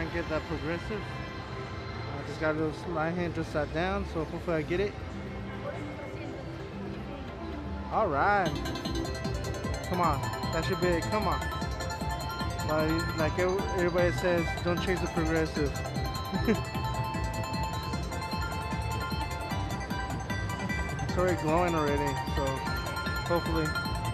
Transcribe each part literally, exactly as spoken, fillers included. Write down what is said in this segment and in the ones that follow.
and get that progressive. I just got a little slide hand just sat down, so hopefully I get it. All right. Come on. That should be it. Come on. Like, like everybody says, don't chase the progressive. It's already glowing already, so hopefully.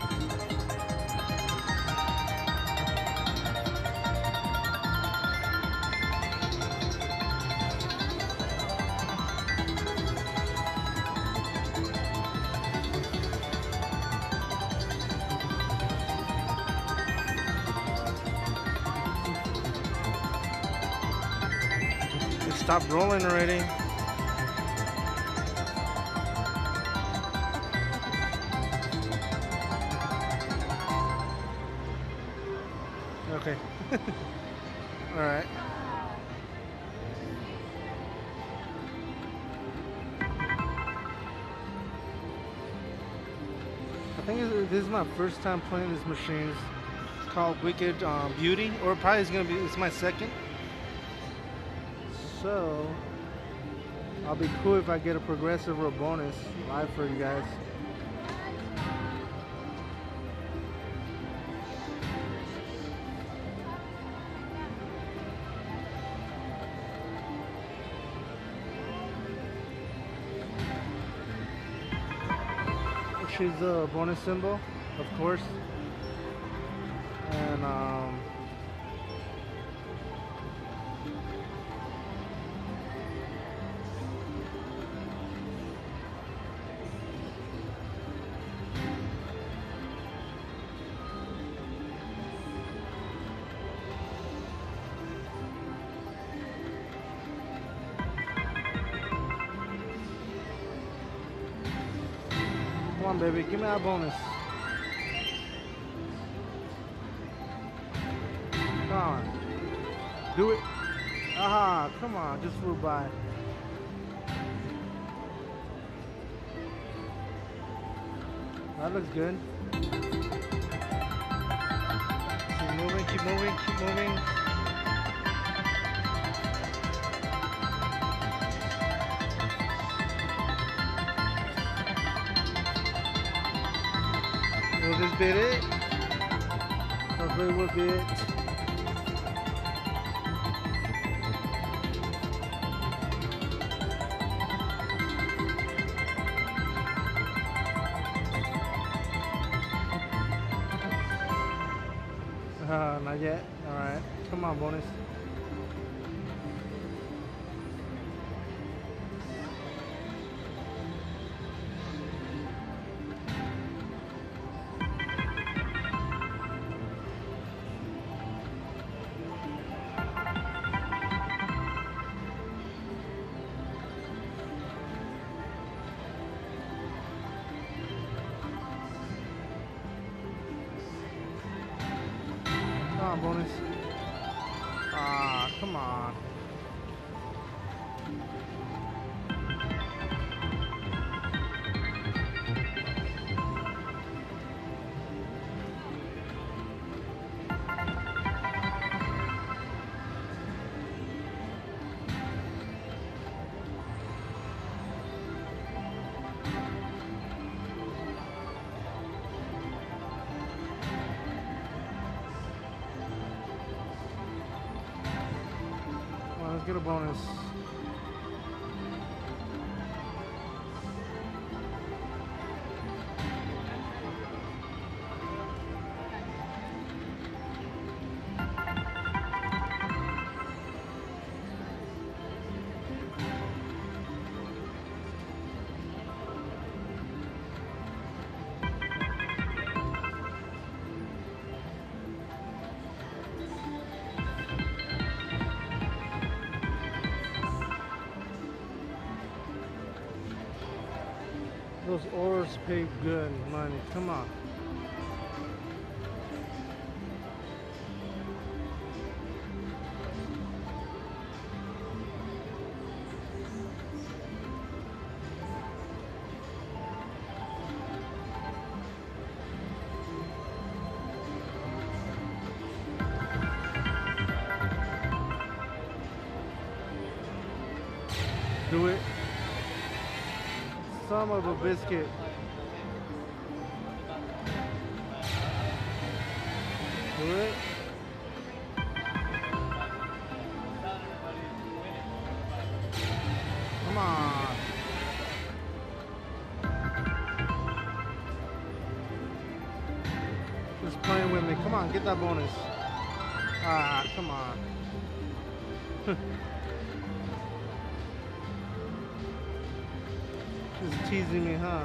Stop rolling already. Okay. All right. I think this is my first time playing this machine. It's called Wicked um, Beauty, or probably it's gonna be. It's my second. So I'll be cool if I get a progressive or a bonus live for you guys. She's the bonus symbol, of course, and um, come on, baby, give me that bonus. Come on. Do it. Aha, come on, just flew by. That looks good. Keep moving, keep moving, keep moving. Will this be it? Hopefully it will be it. Uh, not yet. Alright. Come on, bonus. Come on, bonus. Ah, come on. Let's get a bonus. Those ores pay good money. Come on. Do it. Some of a biscuit. Do it. Come on. Just playing with me. Come on, get that bonus. Ah, come on. Just teasing me, huh?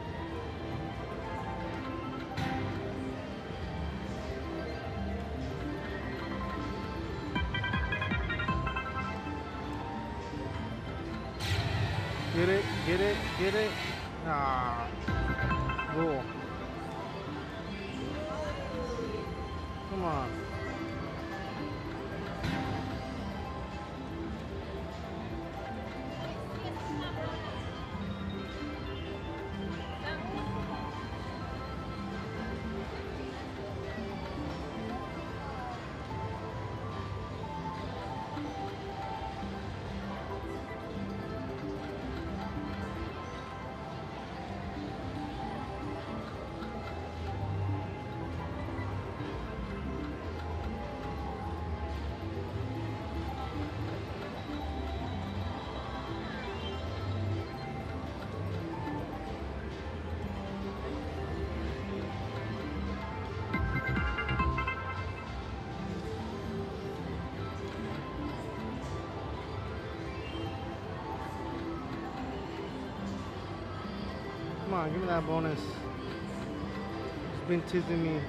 Get it, get it, get it. Ah, cool. Come on. Come on, give me that bonus. It's been teasing me.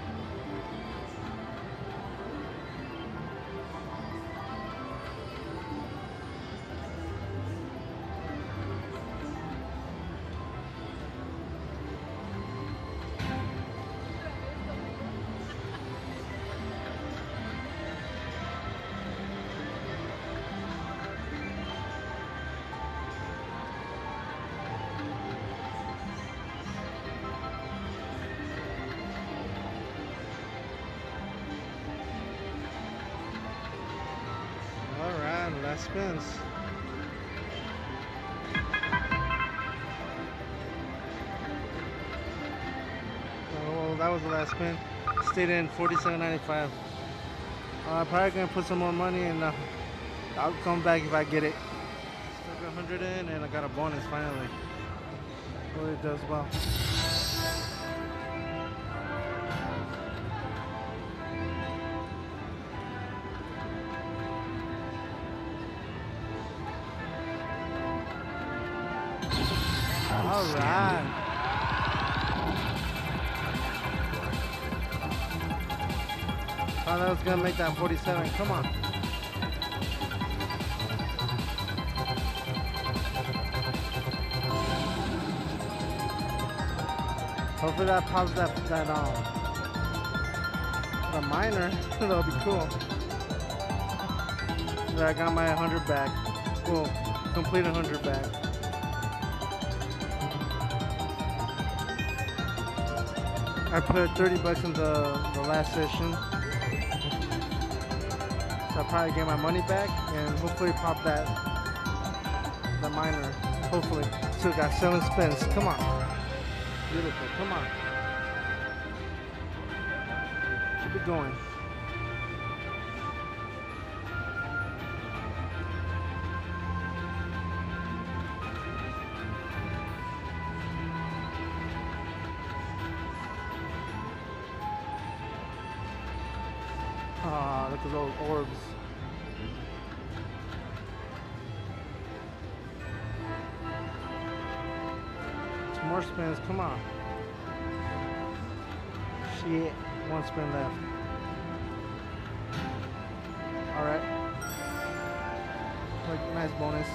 Last spins. Oh, well, that was the last spin. Stayed in forty-seven ninety-five. I'm uh, probably gonna put some more money and uh, I'll come back if I get it. Stuck a hundred in and I got a bonus finally. Really does well. All right. Oh, that was gonna make that forty-seven. Come on. Hopefully that pops that that um the minor. That'll be cool. So I got my one hundred back. Cool. Complete one hundred back. I put thirty bucks in the, the last session, so I'll probably get my money back and hopefully pop that the minor. Hopefully. Still got seven spins. Come on. Beautiful. Come on. Keep it going. Ah, look at those orbs. Two more spins, come on. Shit, one spin left. Alright. Nice bonus.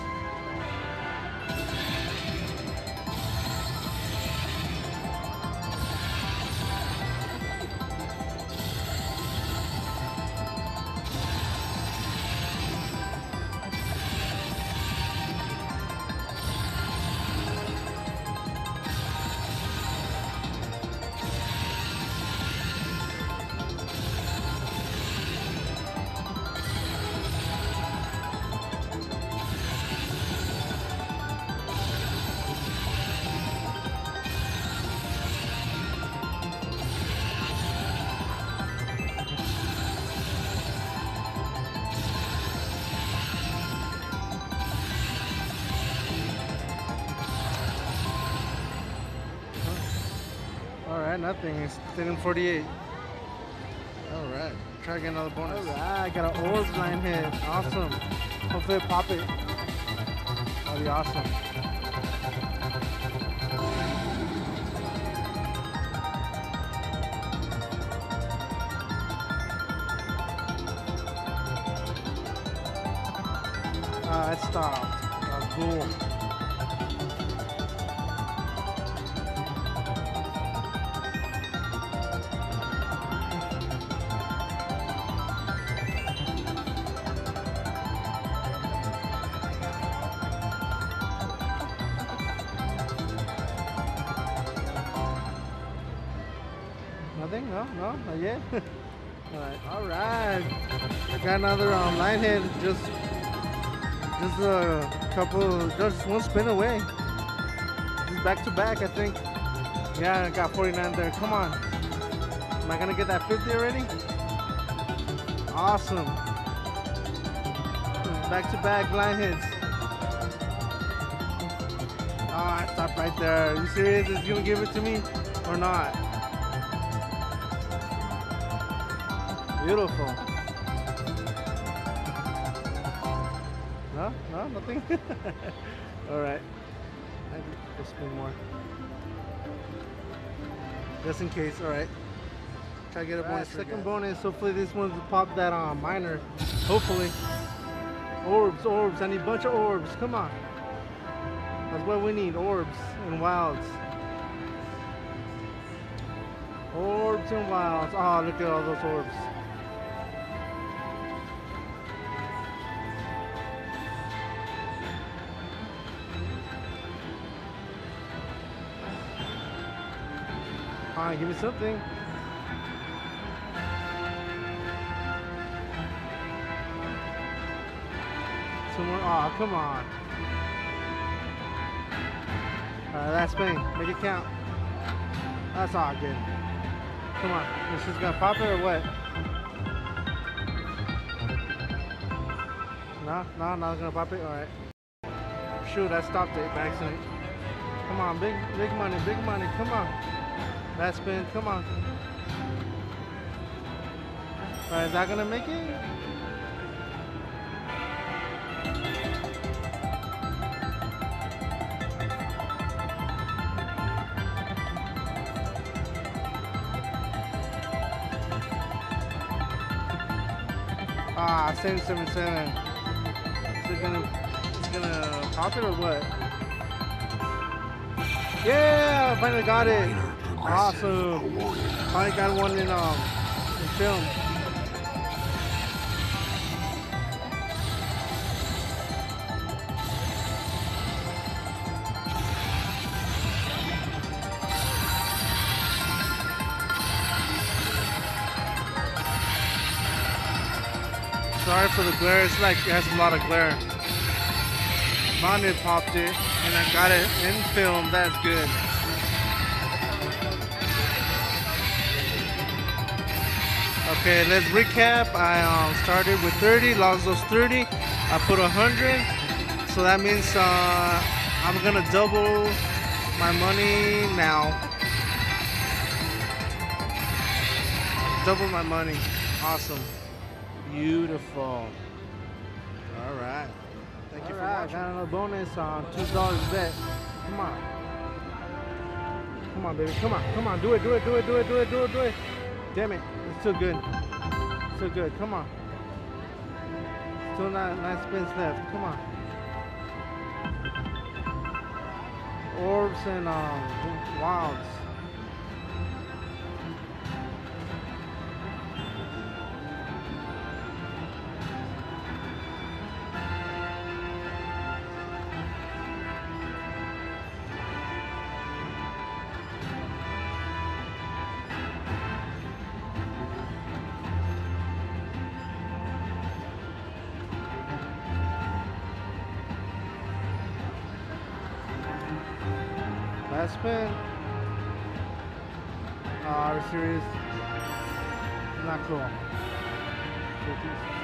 Alright, nothing. It's stayed in forty-eight. Alright. Try to get another bonus. Alright, got an orbs line hit. Awesome. Hopefully it pop it. That'll be awesome. Ah, it stopped. That's cool. Nothing? No, no, not yet. Alright, alright. I got another um, line hit. Just, just a couple, just one spin away. Just back to back, I think. Yeah, I got forty-nine there. Come on. Am I gonna get that fifty already? Awesome. Back to back line hits. Oh, I stopped right there. Are you serious? Is he gonna give it to me or not? Beautiful. No, no, nothing. All right. I can spin more. Just in case. All right. Try to get a bonus. Right, second bonus. Hopefully this one's pop that on uh, minor. Hopefully. Orbs, orbs. I need a bunch of orbs. Come on. That's what we need. Orbs and wilds. Orbs and wilds. Oh, look at all those orbs. Alright, give me something. Two more. Oh, come on. Alright, last spin. Make it count. That's all good. Come on. Is this gonna pop it or what? No, no, not gonna pop it. Alright. Shoot, I stopped it by accident. Come on, big, big money, big money. Come on. Last spin, come on. Alright, is that gonna make it? Ah, seven seven seven. Is it gonna, is it gonna pop it or what? Yeah, I finally got it. Awesome. Finally got one in um in film. Sorry for the glare. It's like it has a lot of glare. Manny popped it, and I got it in film. That's good. Okay, let's recap. I um, started with thirty, lost those thirty. I put one hundred, so that means uh, I'm gonna double my money now. Double my money. Awesome. Beautiful. All right. Thank you for watching. Got another bonus on two dollars bet. Come on. Come on, baby. Come on. Come on. Do it. Do it. Do it. Do it. Do it. Do it. Do it. Damn it. It's still good. Still good. Come on. Still nine, nine spins left. Come on. Orbs and um, wilds. Last spin. Oh, are you serious? Not cool.